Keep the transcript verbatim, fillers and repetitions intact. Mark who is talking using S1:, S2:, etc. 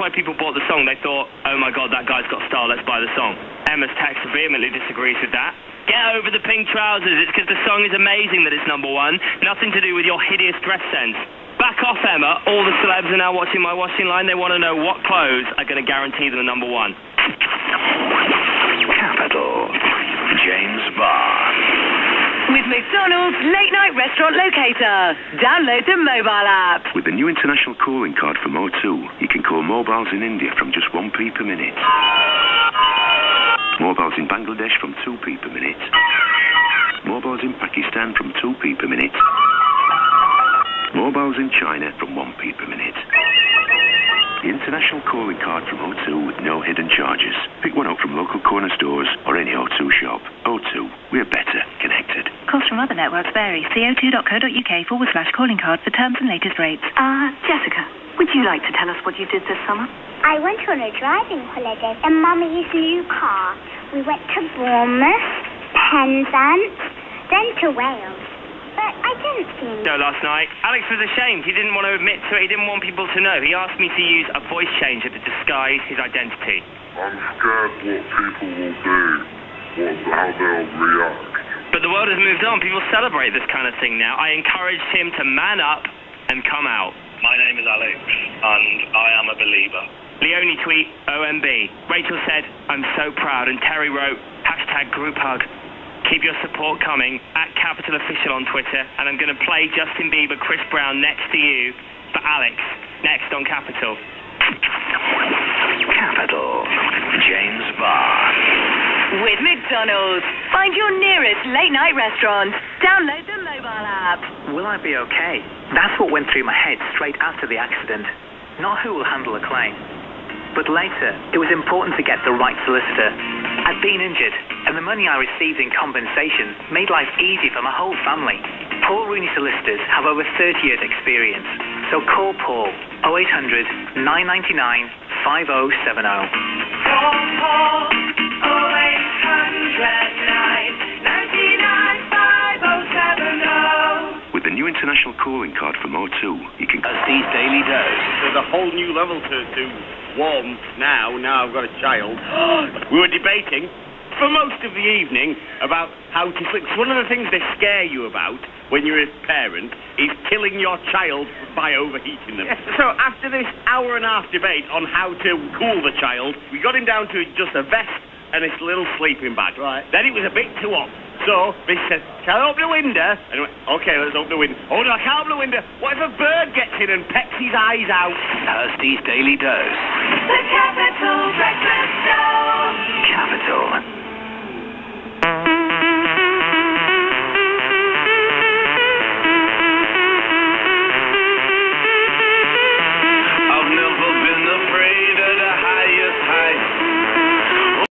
S1: why people bought the song. They thought, oh my God, that guy's got style, let's buy the song. Emma's text vehemently disagrees with that. Get over the pink trousers. It's because the song is amazing that it's number one. Nothing to do with your hideous dress sense. Back off, Emma. All the celebs are now watching my washing line. They want to know what clothes are going to guarantee them the number one.
S2: Capital. James Barr.
S3: With McDonald's Late Night Restaurant Locator. Download the mobile app.
S4: With the new international calling card from O two, you can call mobiles in India from just one p per minute. Mobiles in Bangladesh from two p per minute. Mobiles in Pakistan from two p per minute. Mobiles in China from one p per minute. The international calling card from O two with no hidden charges. Pick one up from local corner stores or any O two shop. O two, we're better connected.
S5: Calls from other networks vary. See o two dot co dot uk forward slash calling card for terms and latest rates.
S3: Uh, Jessica, would you like to tell us what you did this summer?
S6: I went on a driving holiday in Mummy's new car. We went to Bournemouth, Penzance, then to Wales. But I didn't see him.
S1: No, last night, Alex was ashamed. He didn't want to admit to it. He didn't want people to know. He asked me to use a voice changer to disguise his identity.
S7: I'm scared what people will do, what, how they'll react.
S1: But the world has moved on. People celebrate this kind of thing now. I encouraged him to man up and come out.
S8: My name is Alex, and I am a believer.
S1: Leonie tweet O M B. Rachel said, I'm so proud. And Terry wrote, hashtag group hug. Keep your support coming, at Capital Official on Twitter, and I'm going to play Justin Bieber, Chris Brown next to you for Alex, next on Capital.
S2: Capital. James Barr.
S3: With McDonald's. Find your nearest late night restaurant. Download the mobile app.
S9: Will I be okay? That's what went through my head straight after the accident. Not who will handle a claim. But later, it was important to get the right solicitor. I'd been injured, and the money I received in compensation made life easy for my whole family. Paul Rooney Solicitors have over thirty years experience. So call Paul oh eight hundred, nine nine nine, five oh seven oh.
S10: Call Paul oh eight hundred, nine nine nine, five oh seven oh.
S4: With the new international calling card from O two, you can...
S2: As these daily dose.
S11: There's a whole new level to, to warm now, now I've got a child. We were debating for most of the evening about how to sleep. One of the things they scare you about when you're a parent is killing your child by overheating them. Yes. So after this hour and a half debate on how to cool the child, we got him down to just a vest and this little sleeping bag. Right. Then it was a bit too hot. So they said, can I open the window? And I went, OK, let's open the window. Oh, no, I can't open the window. What if a bird gets in and pecks his eyes out?
S2: Thursday's Daily Dose.
S10: The Capital Breakfast